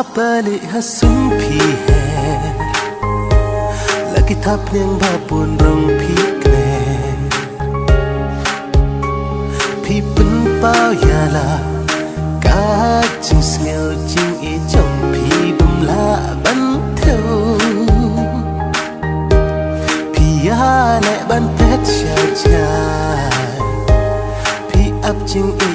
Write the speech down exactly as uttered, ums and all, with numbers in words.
balik hasun pi her lagi thap yang bapun rong pi kne pi pen pao ya la ka ching smell ching e chong pi bum la ban theu pi ya le ban pet cha cha pi ap ching e